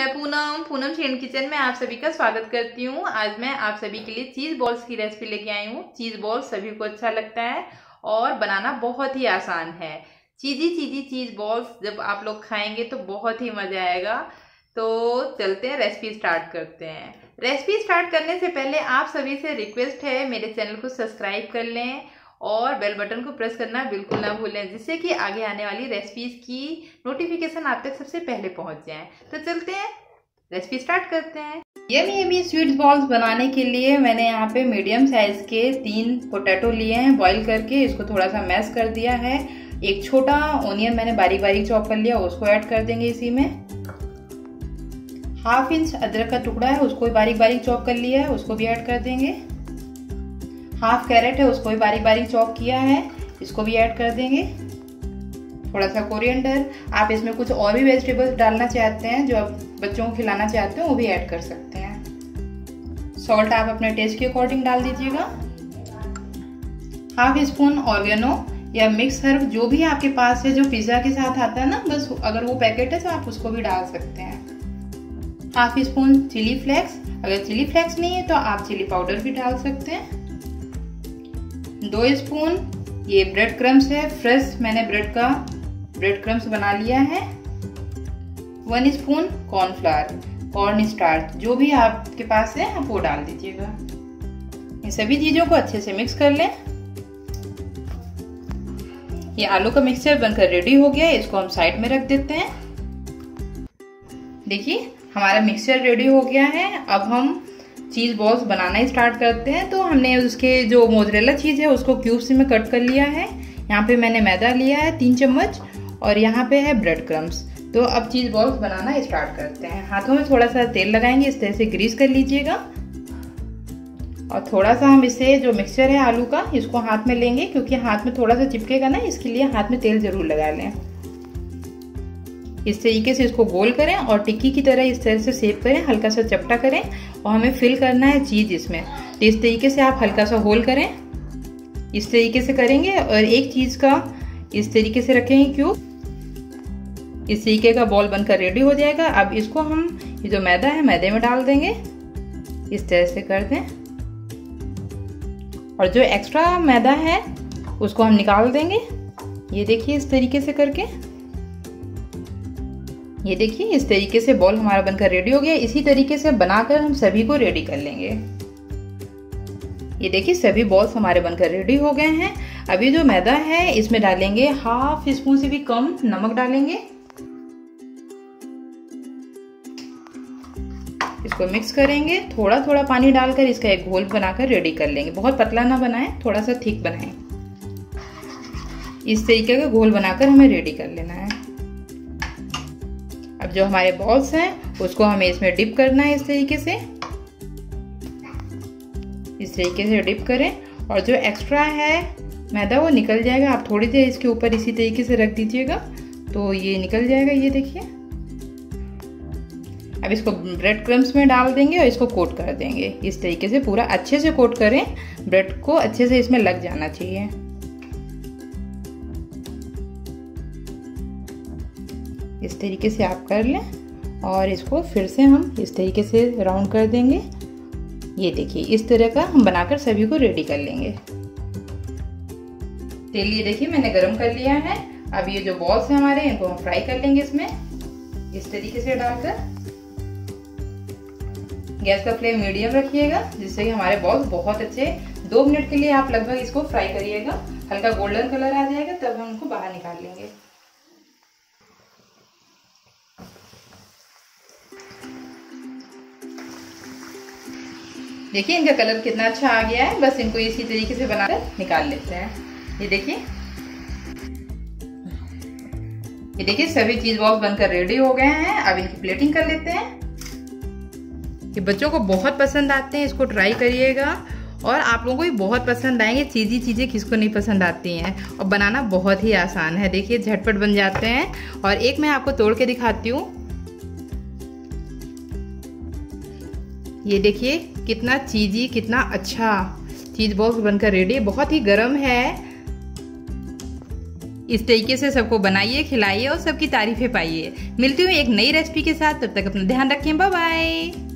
मैं Poonam Shane kitchen में आप सभी का स्वागत करती हूँ। आज मैं आप सभी के लिए चीज़ बॉल्स की रेसिपी लेके आई हूँ। चीज़ बॉल्स सभी को अच्छा लगता है और बनाना बहुत ही आसान है। चीज़ी चीज़ बॉल्स जब आप लोग खाएंगे तो बहुत ही मज़ा आएगा। तो चलते हैं, रेसिपी स्टार्ट करते हैं। रेसिपी स्टार्ट करने से पहले आप सभी से रिक्वेस्ट है, मेरे चैनल को सब्सक्राइब कर लें और बेल बटन को प्रेस करना बिल्कुल ना भूलें, जिससे कि आगे आने वाली रेसिपीज की नोटिफिकेशन आप तक सबसे पहले पहुंच जाए। तो चलते हैं, रेसिपी स्टार्ट करते हैं। यमी स्वीट बॉल्स बनाने के लिए मैंने यहाँ पे मीडियम साइज के 3 पोटैटो लिए हैं, बॉईल करके इसको थोड़ा सा मैश कर दिया है। एक छोटा ऑनियन मैंने बारीक बारीक चॉप कर लिया, उसको ऐड कर देंगे इसी में। 1/2 इंच अदरक का टुकड़ा है, उसको बारीक बारीक चॉप कर लिया है, उसको भी ऐड कर देंगे। 1/2 कैरेट है, उसको भी बारीक बारीक चॉप किया है, इसको भी ऐड कर देंगे। थोड़ा सा कोरिएंडर, आप इसमें कुछ और भी वेजिटेबल्स डालना चाहते हैं जो आप बच्चों को खिलाना चाहते हो वो भी ऐड कर सकते हैं। सॉल्ट आप अपने टेस्ट के अकॉर्डिंग डाल दीजिएगा। 1/2 स्पून ऑर्गेनो या मिक्स हर्ब जो भी आपके पास है, जो पिज्जा के साथ आता है ना, बस अगर वो पैकेट है तो आप उसको भी डाल सकते हैं। 1/2 स्पून चिली फ्लेक्स, अगर चिली फ्लेक्स नहीं है तो आप चिली पाउडर भी डाल सकते हैं। 2 स्पून ये ब्रेड क्रम्स है, फ्रेश मैंने ब्रेड क्रम्स बना लिया है। 1 स्पून कॉर्नफ्लावर, कॉर्न स्टार्च जो भी आपके पास है आप वो डाल दीजिएगा। इन सभी चीजों को अच्छे से मिक्स कर लें। ये आलू का मिक्सचर बनकर रेडी हो गया है, इसको हम साइड में रख देते हैं। देखिए हमारा मिक्सचर रेडी हो गया है। अब हम चीज बॉल्स बनाना स्टार्ट करते हैं। तो हमने उसके जो मोज़रेला चीज है उसको क्यूब्स में कट कर लिया है। यहाँ पे मैंने मैदा लिया है 3 चम्मच और यहाँ पे है ब्रेड क्रम्स। तो अब चीज बॉल्स बनाना स्टार्ट करते हैं। हाथों में थोड़ा सा तेल लगाएंगे, इस तरह से ग्रीस कर लीजिएगा। और थोड़ा सा हम इसे जो मिक्सचर है आलू का, इसको हाथ में लेंगे, क्योंकि हाथ में थोड़ा सा चिपकेगा ना, इसके लिए हाथ में तेल जरूर लगा लें। इस तरीके से इसको गोल करें और टिक्की की तरह इस तरह से शेप करें, हल्का सा चपटा करें और हमें फिल करना है चीज इसमें। तो इस तरीके से आप हल्का सा होल करें, इस तरीके से करेंगे और एक चीज का इस तरीके से रखेंगे क्यूब। इस तरीके का बॉल बनकर रेडी हो जाएगा। अब इसको हम ये जो मैदा है मैदे में डाल देंगे, इस तरह से कर दें। और जो एक्स्ट्रा मैदा है उसको हम निकाल देंगे। ये देखिए इस तरीके से करके, ये देखिए इस तरीके से बॉल हमारा बनकर रेडी हो गया। इसी तरीके से बनाकर हम सभी को रेडी कर लेंगे। ये देखिए सभी बॉल्स हमारे बनकर रेडी हो गए हैं। अभी जो मैदा है इसमें डालेंगे 1/2 स्पून से भी कम नमक डालेंगे। इसको मिक्स करेंगे, थोड़ा थोड़ा पानी डालकर इसका एक घोल बनाकर रेडी कर लेंगे। बहुत पतला ना बनाएं, थोड़ा सा थिक बनाएं। इस तरीके का घोल बनाकर हमें रेडी कर लेना है। अब जो हमारे बॉल्स हैं उसको हमें इसमें डिप करना है, इस तरीके से डिप करें। और जो एक्स्ट्रा है मैदा वो निकल जाएगा। आप थोड़ी देर इसके ऊपर इसी तरीके से रख दीजिएगा तो ये निकल जाएगा। ये देखिए अब इसको ब्रेड क्रम्स में डाल देंगे और इसको कोट कर देंगे। इस तरीके से पूरा अच्छे से कोट करें, ब्रेड को अच्छे से इसमें लग जाना चाहिए। इस तरीके से आप कर लें और इसको फिर से हम इस तरीके से राउंड कर देंगे। ये देखिए इस तरह का हम बनाकर सभी को रेडी कर लेंगे। तेल ये देखिए मैंने गरम कर लिया है। अब ये जो बॉल्स हैं हमारे, इनको हम फ्राई कर लेंगे इसमें, इस तरीके से डालकर। गैस का फ्लेम मीडियम रखिएगा, जिससे कि हमारे बॉल्स बहुत अच्छे 2 मिनट के लिए आप लगभग इसको फ्राई करिएगा। हल्का गोल्डन कलर आ जाएगा तब हम उनको बाहर निकाल लेंगे। देखिए इनका कलर कितना अच्छा आ गया है। बस इनको इसी तरीके से बनाकर निकाल लेते हैं। ये देखिए सभी चीज बॉल्स बनकर रेडी हो गए हैं। अब इनकी प्लेटिंग कर लेते हैं। ये बच्चों को बहुत पसंद आते हैं, इसको ट्राई करिएगा और आप लोगों को भी बहुत पसंद आएंगे। चीज़ी चीज़ें किसको नहीं पसंद आती हैं, और बनाना बहुत ही आसान है। देखिए झटपट बन जाते हैं। और एक मैं आपको तोड़ के दिखाती हूँ। ये देखिए कितना चीज़ी, कितना अच्छा चीज बॉक्स बनकर रेडी है। बहुत ही गर्म है इस तरीके से सबको बनाइए, खिलाइए और सबकी तारीफें पाइए। मिलती हूँ एक नई रेसिपी के साथ, तब तक अपना ध्यान रखें। Bye bye.